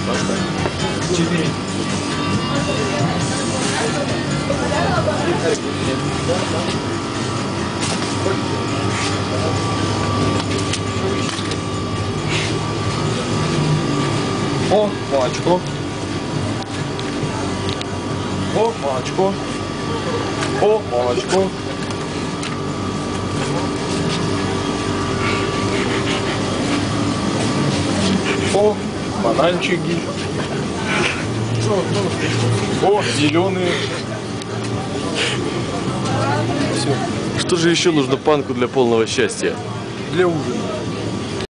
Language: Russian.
4. О, молочко. О, молочко. О, молочко. О, бананчики. О, зеленые. Все. Что же еще нужно панку для полного счастья? Для ужина.